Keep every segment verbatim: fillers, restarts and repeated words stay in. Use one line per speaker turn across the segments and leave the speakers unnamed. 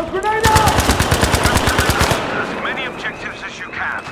Smoke grenade out!
As many objectives as you can.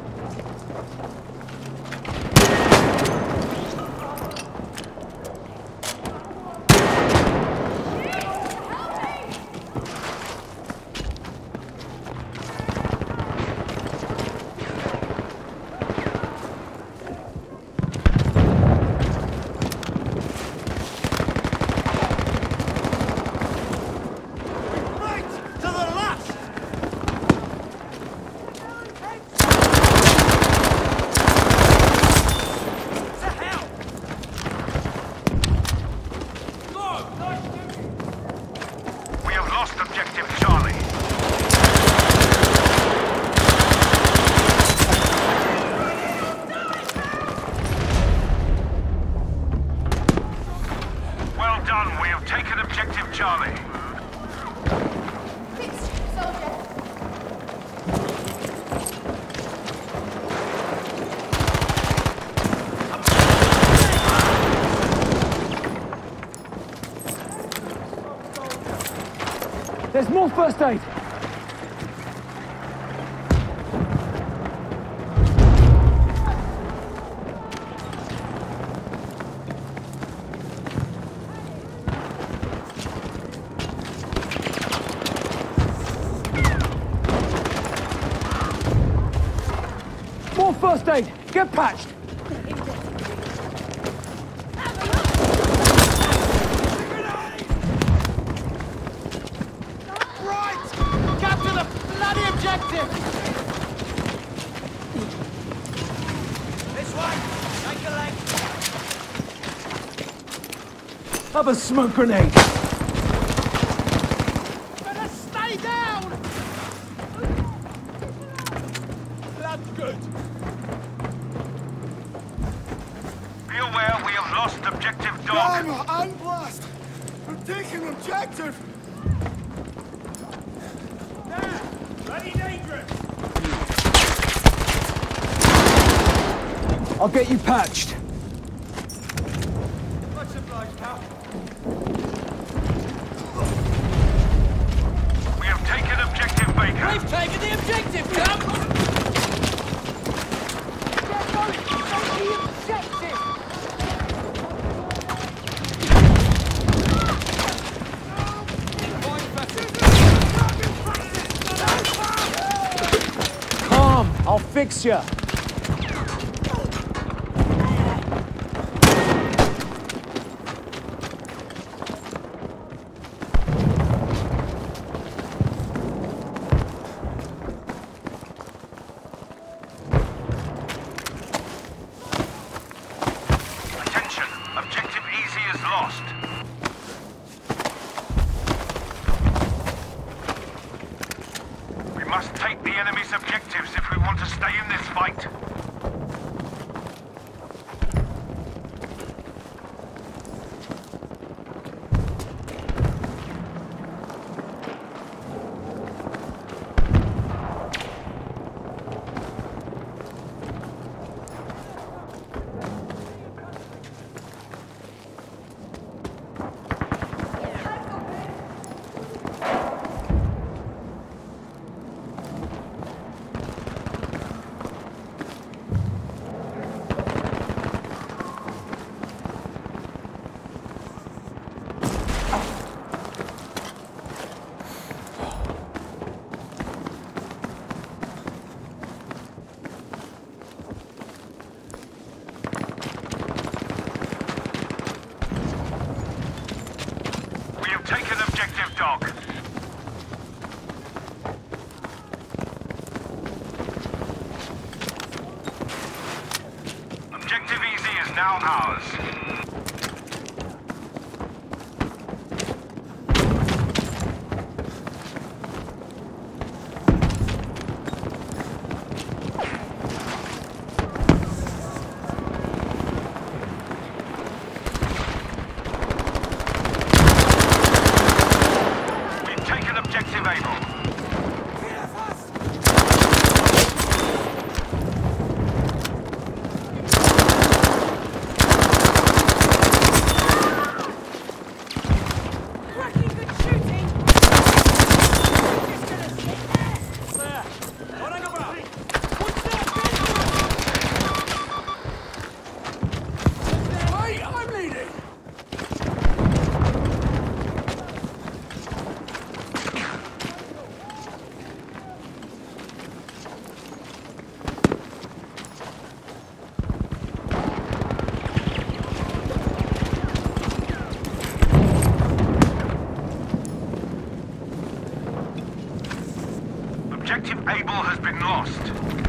There's more first aid! More first aid! Get patched! Have a smoke grenade!
Better stay down! That's good.
Be aware we have lost objective dog.
Armor and blast! I'm taking objective!
There! Bloody dangerous!
I'll get you patched.
Much obliged, pal.
We have taken objective Baker.
We've taken the objective, chum!
Get going! Take the objective! Calm! I'll fix you!
Now ours. We've taken objective Able. Able has been lost.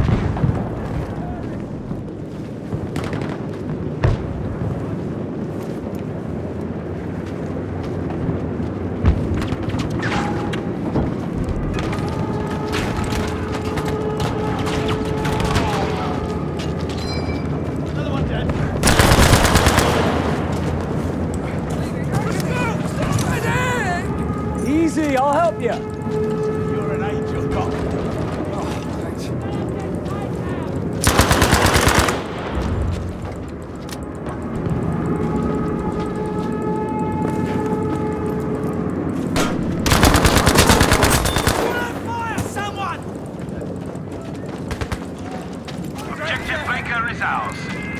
Easy, I'll help you.
You're an angel, Doc.
Oh, thanks.
Fire, someone!
Objective Baker is ours.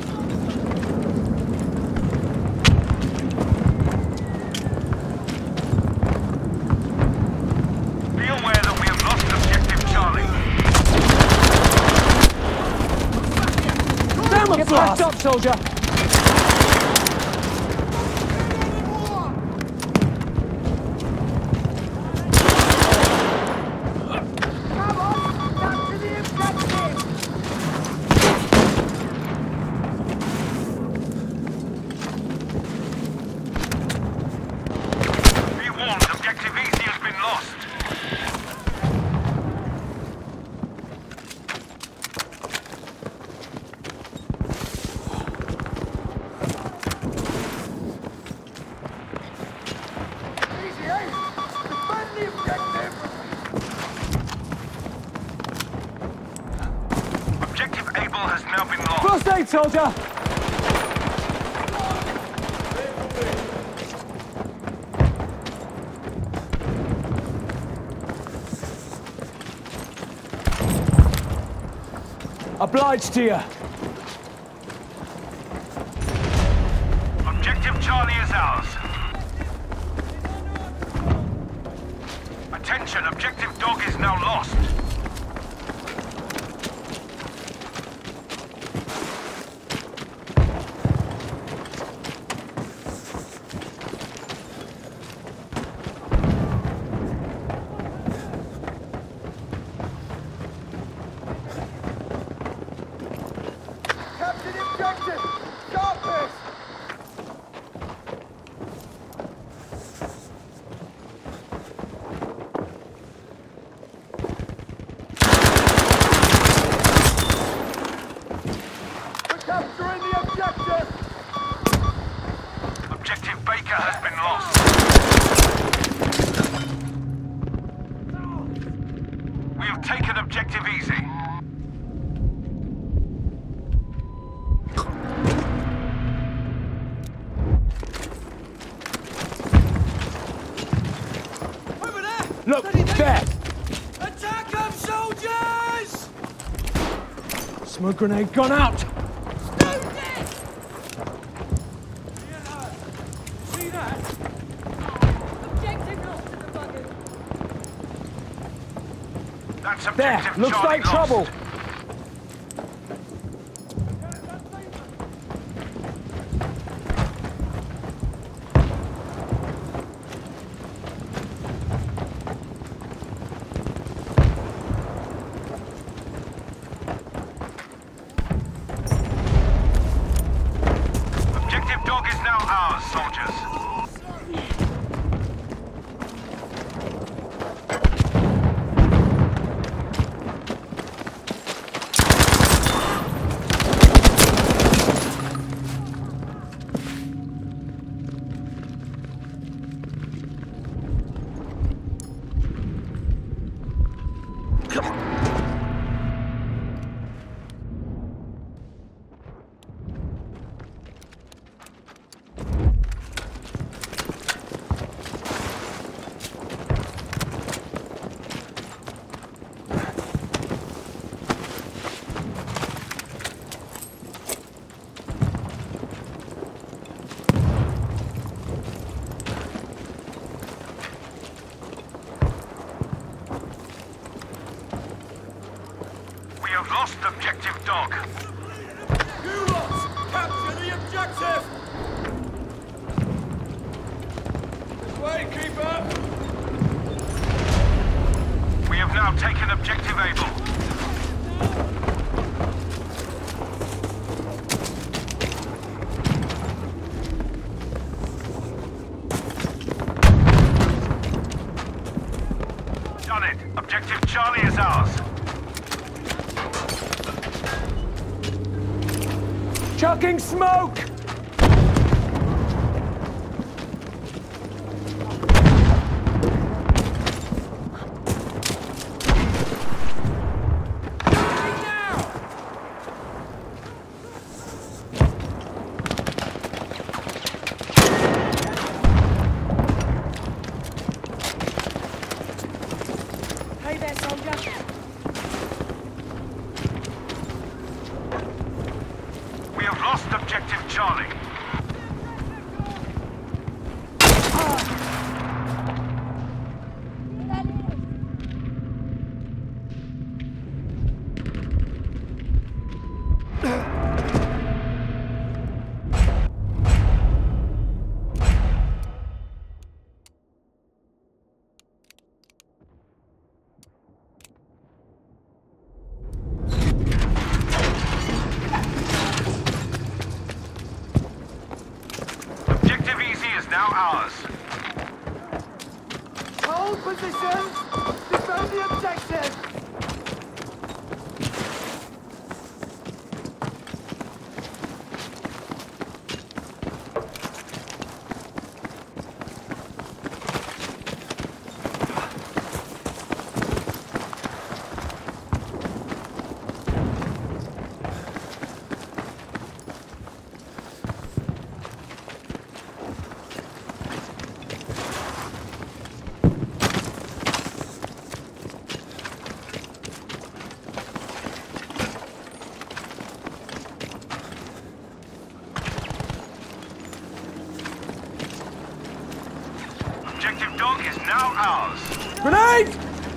Be aware that we have lost objective Charlie.
Damn it, get patched up, soldier.
Be warned, objective Easy has been lost.
Easy, eh? Defend the objective!
Objective Able has now been lost.
First aid, soldier. Obliged to you.
Objective Charlie is ours. Attention, objective Dog is now lost.
Captain the objective! Sharpest! We're capturing the objective!
Objective Baker has been lost. We have taken objective Easy.
Over there!
Look,
Bloody
there.
Attack them, soldiers!
Smoke grenade gone out.
See that?
Objective lost in the buggers.
That's
There,
objective
looks
Charlie
like
lost.
trouble.
Objective Dog is now ours, soldiers. We have lost objective Dog.
You lot! Capture the objective! This way, keep up!
We have now have taken objective Able. Done it. Objective Charlie is ours.
Chucking smoke!
Hey there, soldier.
We have lost objective Charlie. Objective Easy is now ours.
Hold position! Defend the objective! Objective Dog is now ours.
Grenade!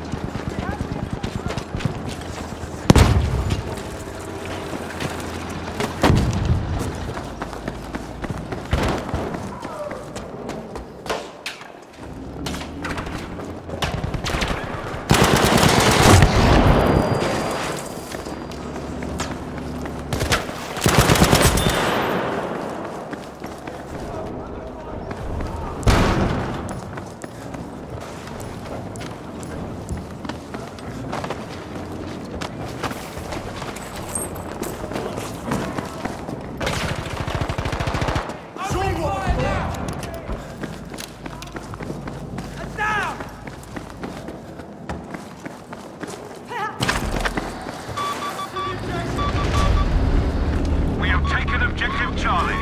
We have taken objective Charlie.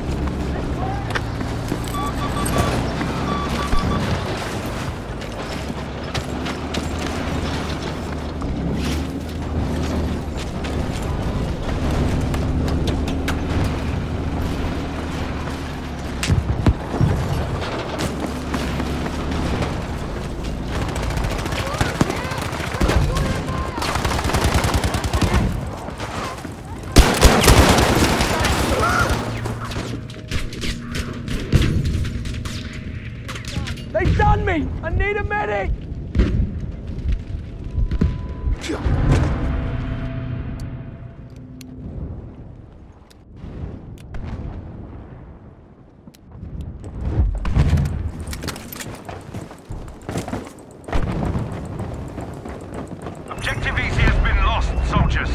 They've done me! I need a medic!
Objective Easy has been lost, soldiers.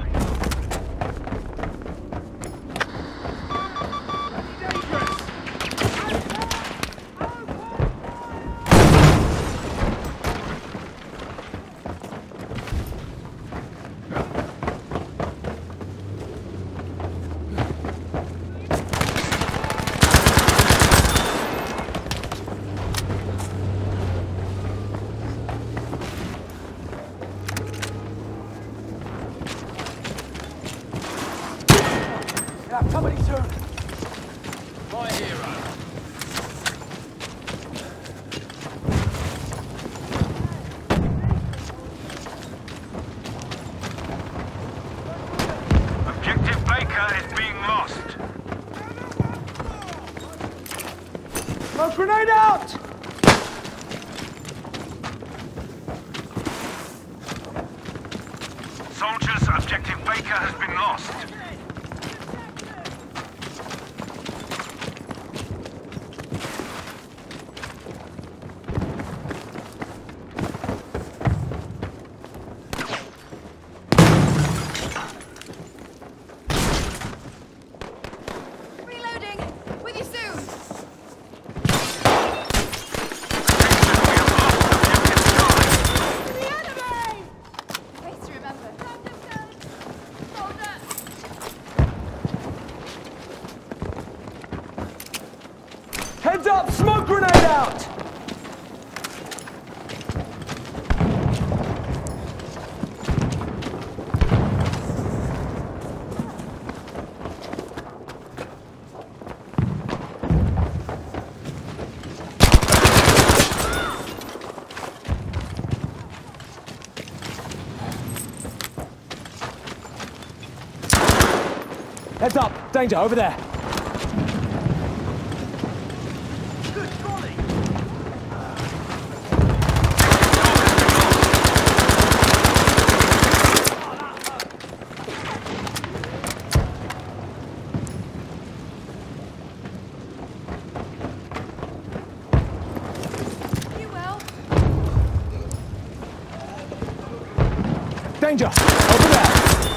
Yeah, somebody soon!
My hero.
Objective Baker is being lost.
Smoke grenade out!
Objective Baker has been lost.
Reloading! With you soon! To the enemy! Face to remember. Soldier!
Heads up! Smoke grenade out! Heads up! Danger, over there!
You will.
Danger! Over there!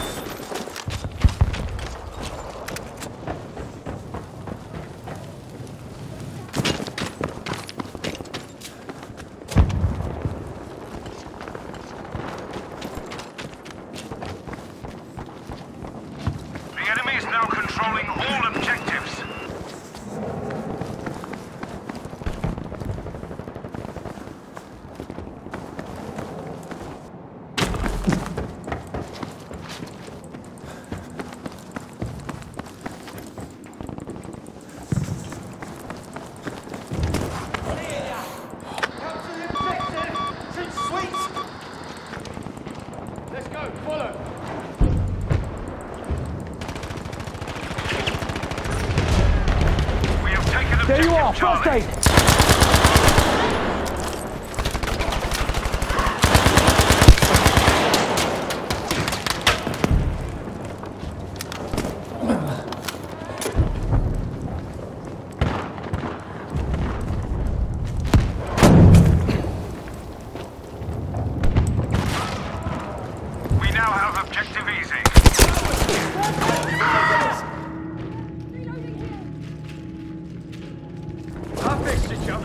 The enemy is now controlling all objectives.
Let's go, follow.
We have taken objective
There you are! First
Charlie.
aid!
We now have objective easy.
I fixed it, Chuck.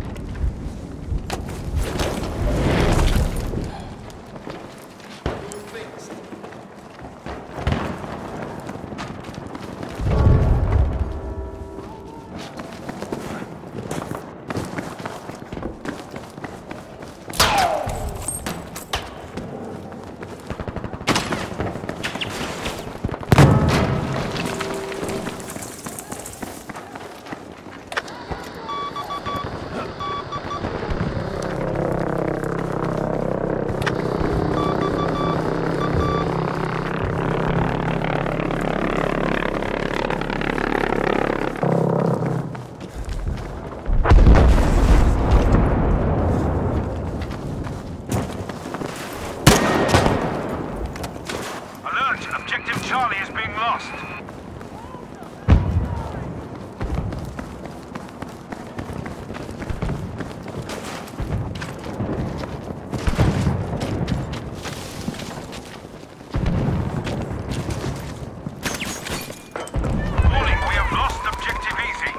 Alert! Objective Charlie is being lost. Warning, we have lost objective easy.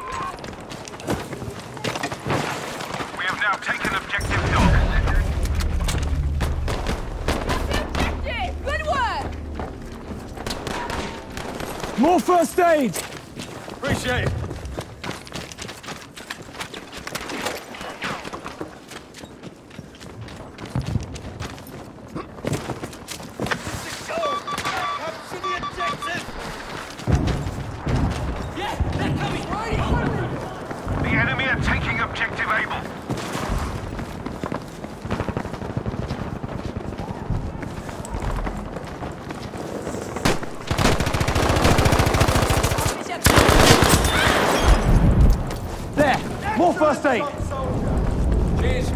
We have now taken objective dog.
Objective! Good work!
More first aid!
Appreciate it.
Capture the objective!
The enemy are taking objective Able.
There! More first aid!
Cheers.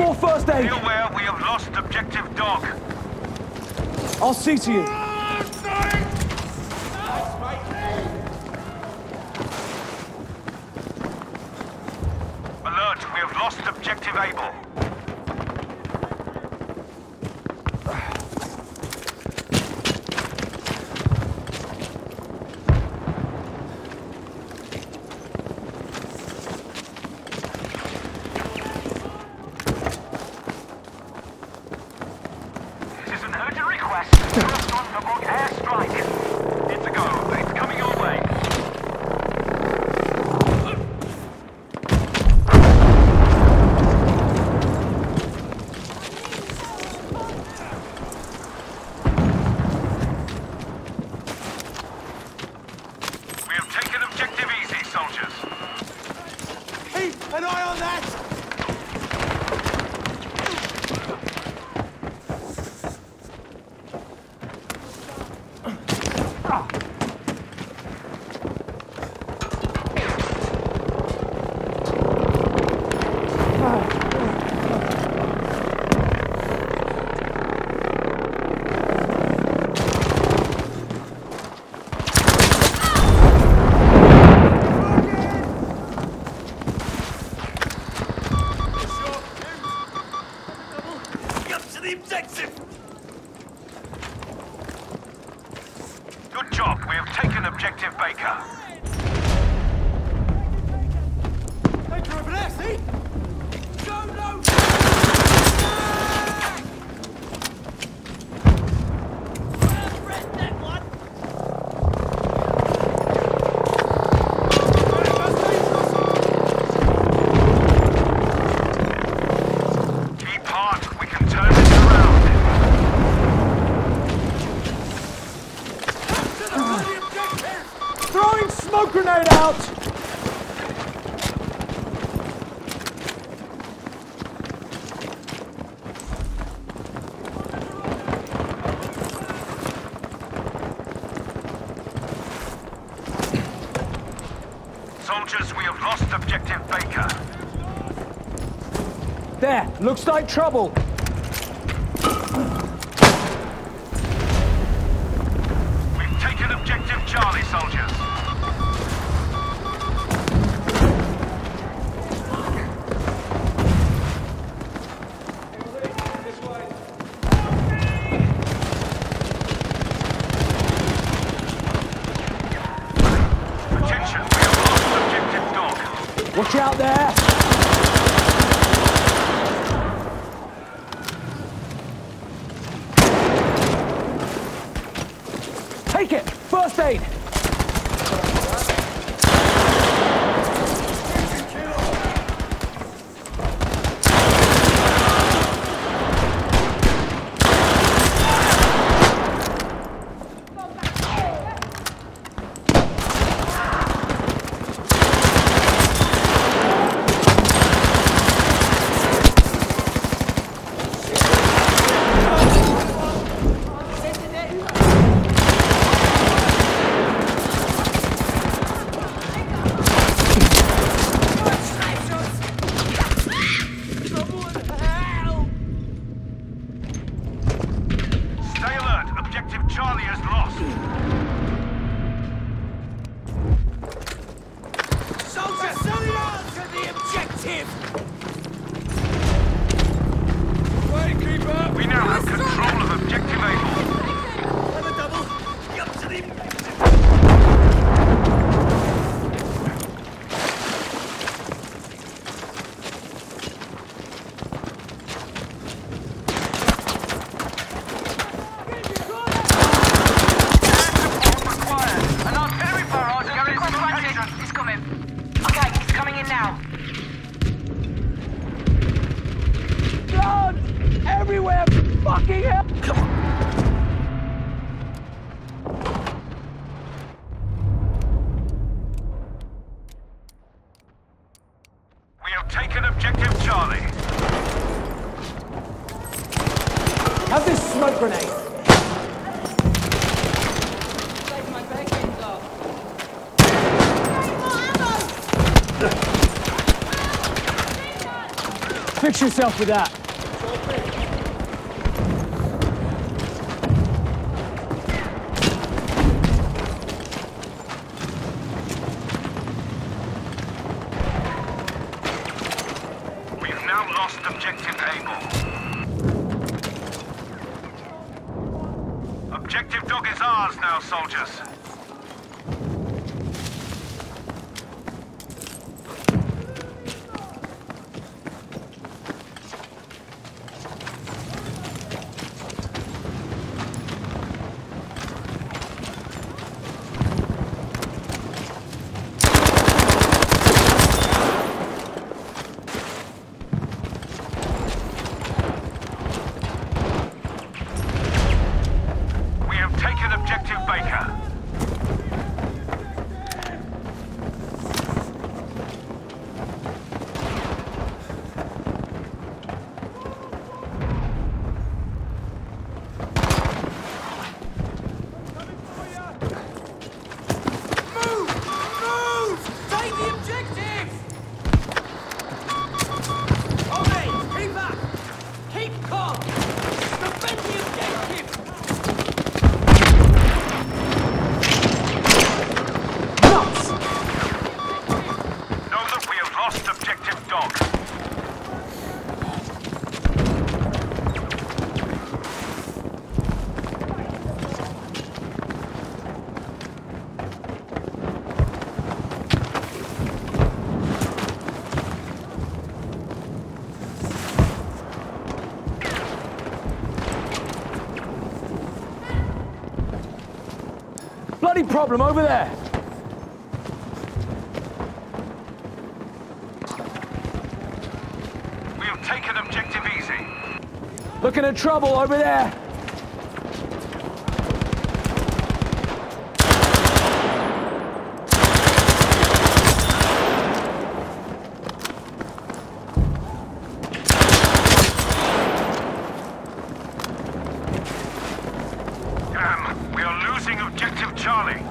More first
Be
aid!
aware we have lost objective dog.
I'll see to you.
Alert, we have lost objective Able. This is an urgent request. First on the book airstrike. It's a go. It's coming your way. We have taken objective easy, soldiers.
Keep an eye on that!
Good job. We have taken objective Baker.
Baker over there, see? Go, no!
Keep hard. We can turn this around.
Throwing smoke grenade out!
Soldiers, we have lost objective Baker.
There, looks like trouble.
We've taken objective Charlie, soldiers. Attention, we have lost objective dog.
Watch out there! Take it! First aid!
Stay alert. Objective Charlie is lost.
Soldier, sally out to the objective! Right, keeper!
We now have control of objective Able.
On a double! Up to the objective!
An artillery barrage going into location.
He's coming. Okay, he's coming in now.
Blood! Everywhere! Fucking hell!
We have taken objective Charlie.
Have this smoke grenade!
Save my backings off.
Fix yourself with that!
We've now lost objective Able. Objective Dog is ours now, soldiers.
Bloody problem over there!
We have taken objective easy.
Looking at trouble over there!
Damn, we are losing objective Charlie.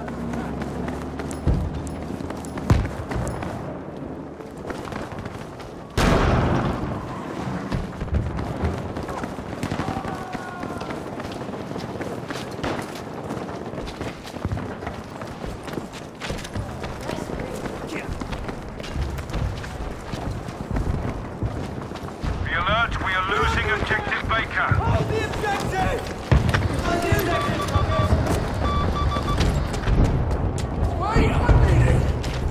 Be alert, we are losing objective Baker.
Hold the objective! Hold the objective! Wait, I'm leading!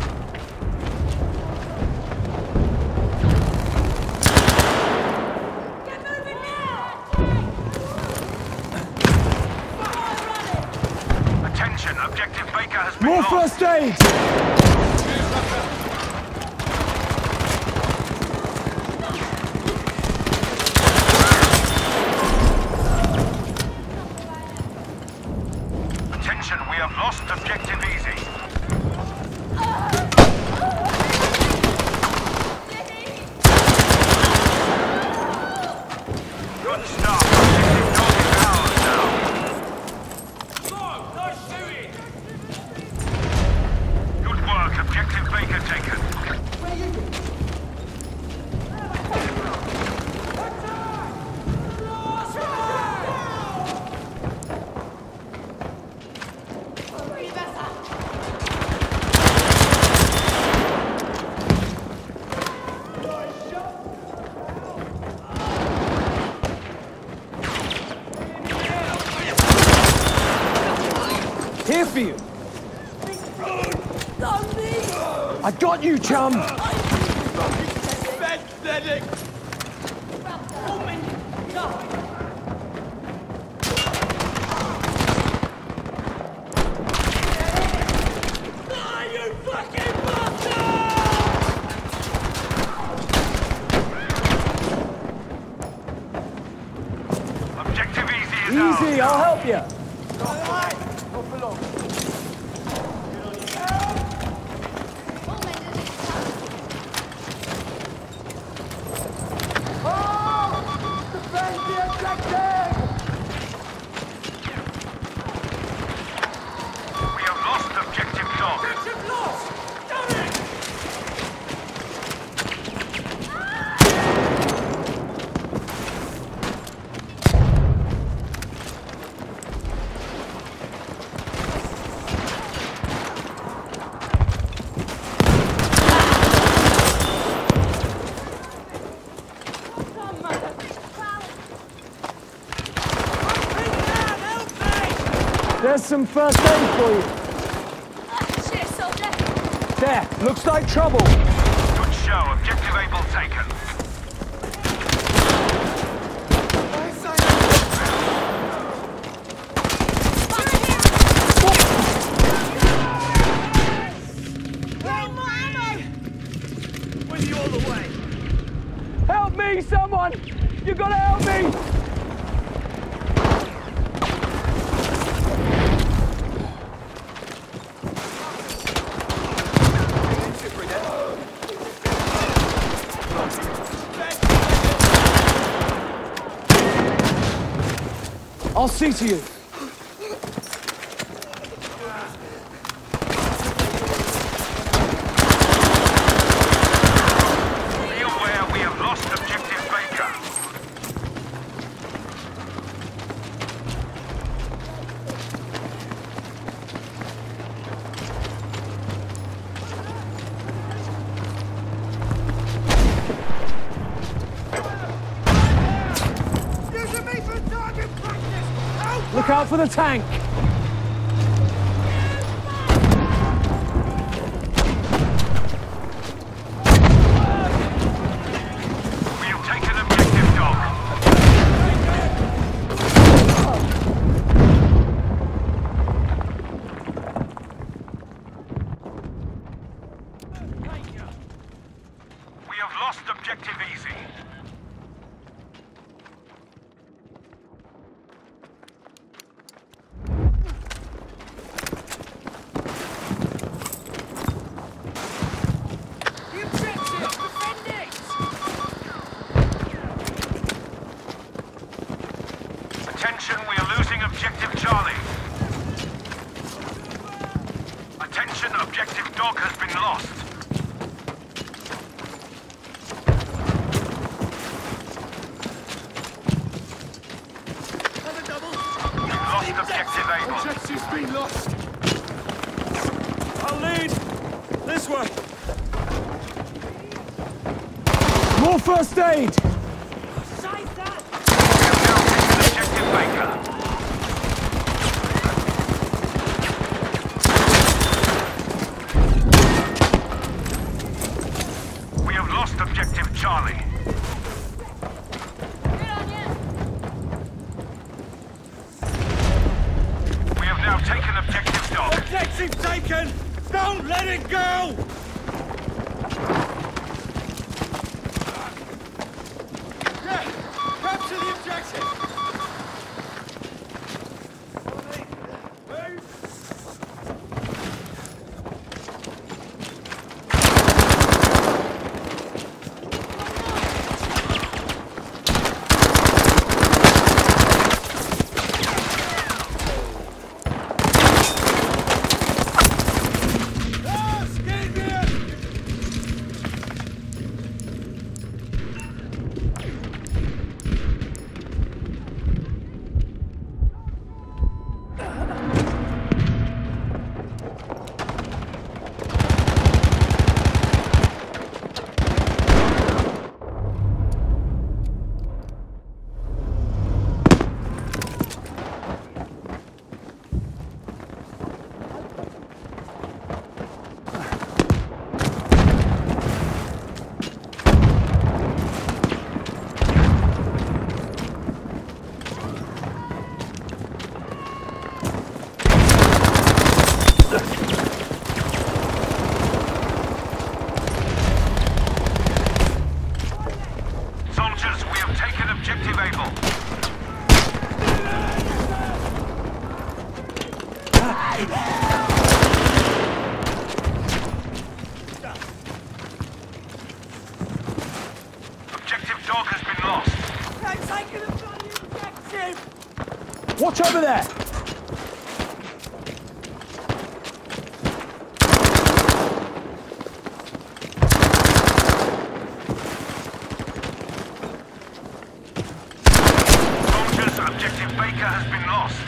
Get moving now!
Attention, objective Baker has been
More
lost.
first aid!
Attention, we have lost objective easy. Good stuff. Objective Dog is ours now.
No, no shooting!
Good work, objective Baker taken.
Here for you! I got you, chum!
Pathetic! Ah, you fucking bastard!
Objective easy is ours.
Easy, I'll help you!
We have lost objective Dog.
Objective lost! Done it!
There's some first aid for you.
Ah, shit, soldier.
There, looks like trouble.
Good show. Objective Able taken.
With you all the way.
Help me, someone! You gotta help me! I'll see to you.
Be aware we have lost Objective Baker.
Using me for target practice! Help!
Look out for the tank.
We have taken Objective Dog. We have lost Objective Easy.
The objective! Defend it!
Attention, we are losing Objective Charlie. Attention, Objective Dog has been lost.
Have a double!
We've lost Objective Able.
Objective's been lost! I'll lead! This way!
More first aid.
Save that!
Objective Baker. We have lost Objective Charlie.
Good on ya.
We have now taken Objective Dog.
Objective taken! Don't let it go! Yeah! Capture the objective! Ah, scared me!
Soldiers, we have taken Objective Able. Objective Dog has been lost.
They've taken the bloody objective!
Watch over there.
Soldiers, Objective Baker has been lost.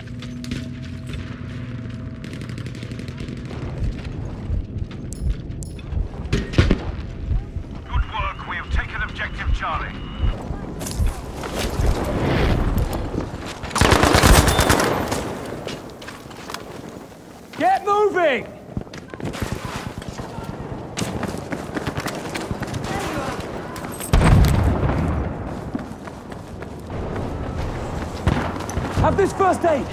Good work, we have taken Objective Charlie.
moving! Have this first aid!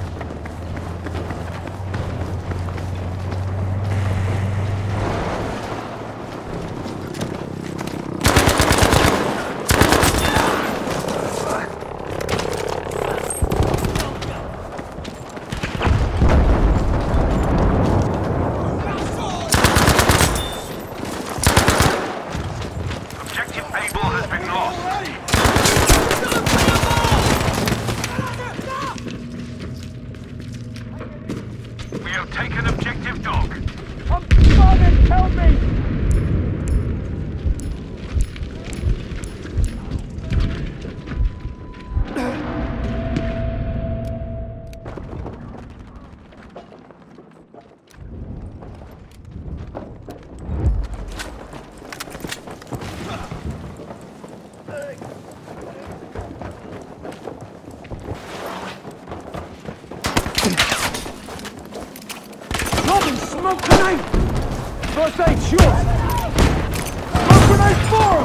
Objective Able has been lost. We have taken objective Dog.
I'm coming! Help me! Robin, smoke grenade! First aid, sure! Smoke grenade, four!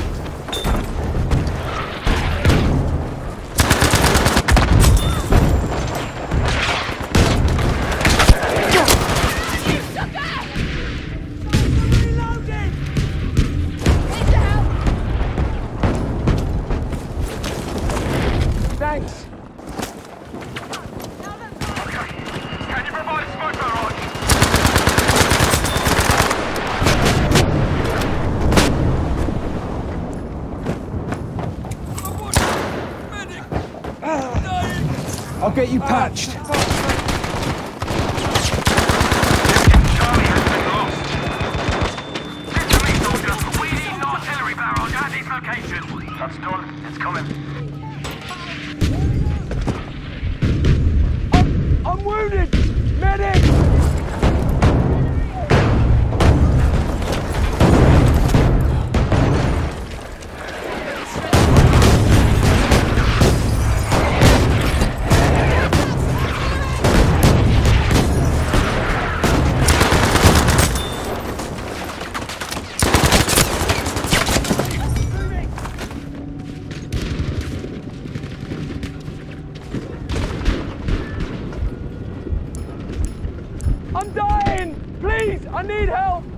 Thanks.
Can you provide smoke barrage?
I'll get you patched.
Charlie has been lost. System lead soldier, we need an artillery barrage at this location. That's done. It's coming.
I'm, I'm wounded! Medic! I'm dying! Please, I need help!